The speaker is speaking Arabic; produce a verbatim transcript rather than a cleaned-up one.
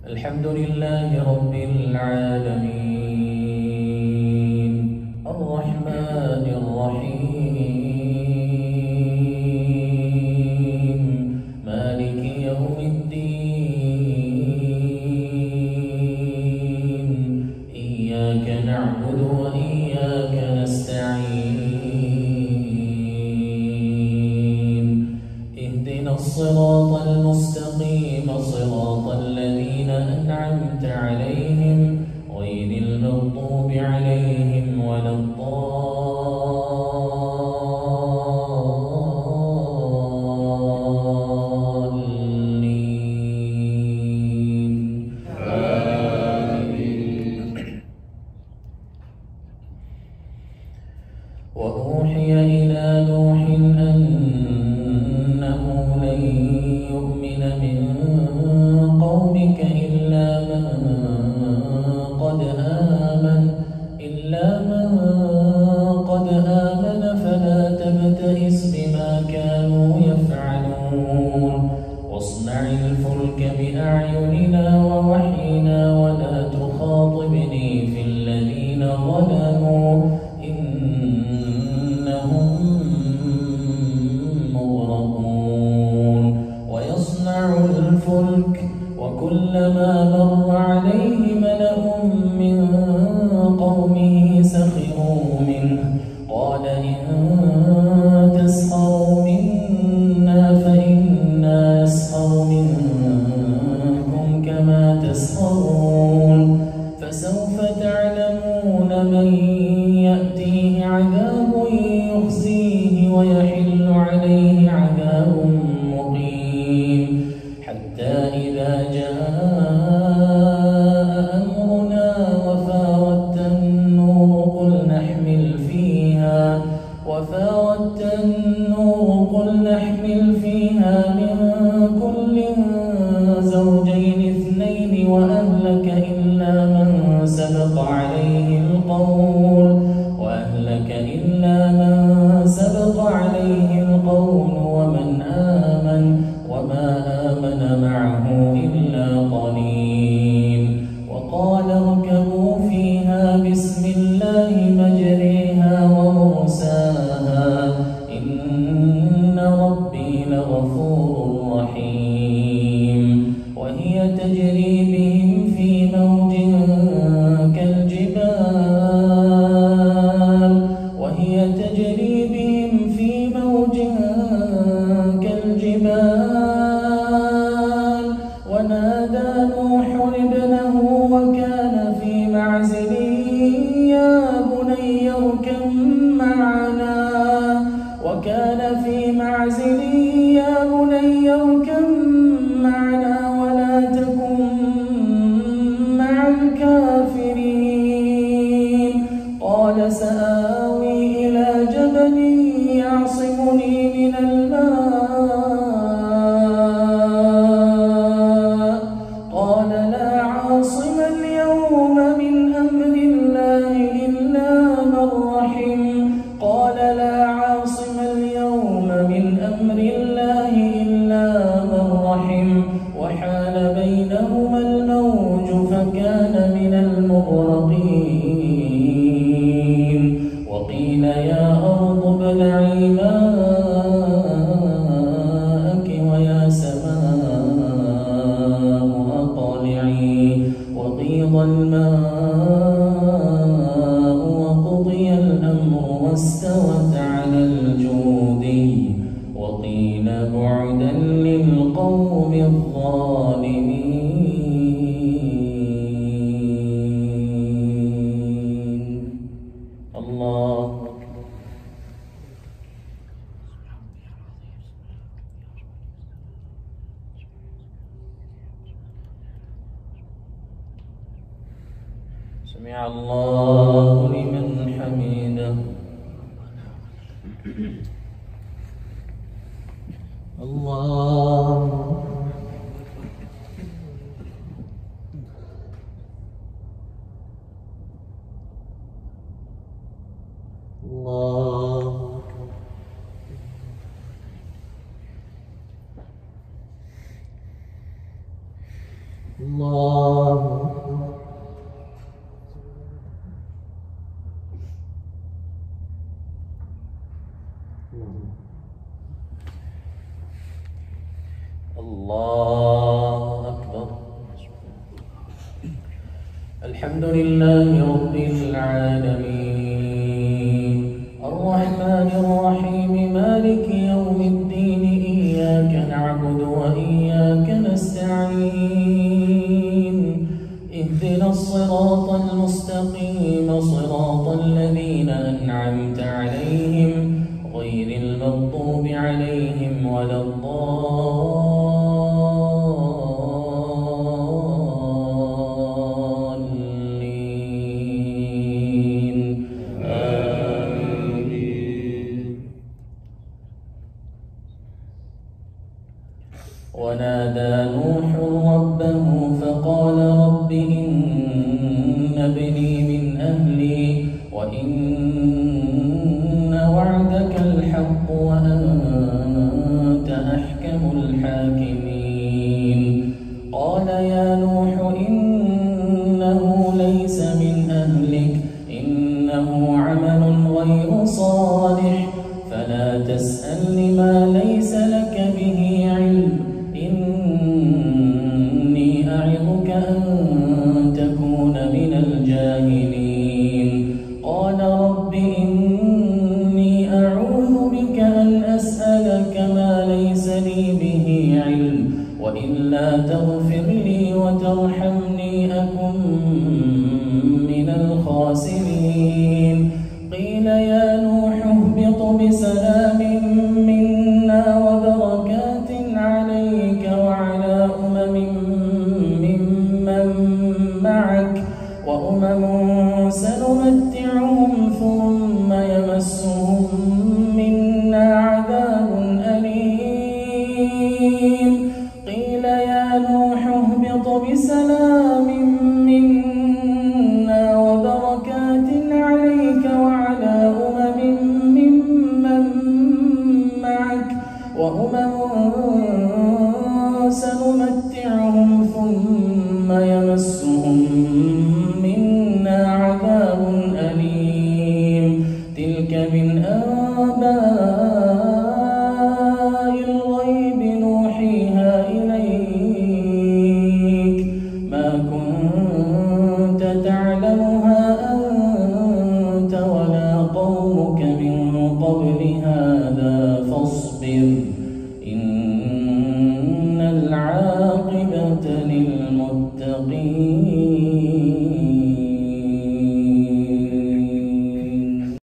الحمد لله رب العالمين الرحمن الرحيم مالك يوم الدين إياك نعبد وإياك نستعين اهدنا الصراط المستقيم صراط الذين أنعمت عليهم غير المغضوب عليهم ولا الضالين آمين. وأوحي إلى نوح أنه لن يؤمن من قومك إلا من قد آمن إلا من قد آمن فلا تبتئس بما كانوا يفعلون واصنع الفلك بأعيننا ووحينا ولا تخاطبني في الذين ظلموا إنهم مغرقون ويصنع الفلك وكلما مر عليه ملأ من قومه سخروا منه قال إن تسخروا منا فإنا نسخر منكم كما تسخرون فسوف تعلمون من يأتيه عذاب يخزيه ويحل عليه عذاب مقيم حتى إذا جاء أمرنا وفاردت النور قل نحمل فيها وفاردت النور قل نحمل فيها من كل زوجين اثنين وأهلك إلا من سبق عليه القول وأهلك إلا من سبق عليه القول ومن آمن وما آمن معه إلا قليل وقال اركبوا فيها بسم الله مجريها ومرساها إن ربي لغفور رحيم وهي تجري بهم في موج كالجبال وهي تجري بهم في موج كالجبال ونادى نوح ابنه وكان في معزل يا بني اركب معنا وكان في معزل يا بني اركب معنا ولا تكن مع الكافرين قال سآوي إلى جبل يعصمني من الماء قال لا عاصم اليوم من أمر الله إلا من رحم قال لا عاصم اليوم من أمر الله إلا من رحم وحال بينهما الموج فكان من المغرقين وقيل يا أرض ابلعي ماءك ويا سماء أقلعي وغيض الماء وقضي الأمر واستوت على الجودي وقيل بعدا للقوم الظالمين الله سمع الله لمن حمده الله الله الله الله أكبر. الحمد لله رب العالمين الرحمن الرحيم مالك يوم الدين إياك نعبد وإياك نستعين اهدنا الصراط المستقيم صراط الذين أنعمت عليهم غير المغضوب عليهم ولا الضالين آمين. ونادى نوح ربه فقال رب إن ابني من أهلي وإن وعدك الحق وأنت أحكم الحاكمين. قال يا نوح إنه ليس من أهلك إنه عمل غير صالح فلا تسألني ما ليس لك به علم إني أعظك أن تكون من الجاهلين. قال رب إني أعوذ بك أن أسألك ما ليس لي به علم وإلا تغفر لي وترحمني أكن من الخاسرين. قيل يا نوح اهبط بسلام منا وبركات عليك وعلى أمم ممن معك وأمم سنمتعهم ثم يمسهم منا عذاب أليم. قيل يا نوح اهبط بسلام منا وبركات عليك وعلى أمم ممن معك وأمم سنمتعهم ثم يمسهم منا عذاب أليم. تلك من أنباء الغيب نوحيها إليك ما كنت تعلمها أنت ولا قومك من قبل هذا فاصبر إن العاقبة للمتقين.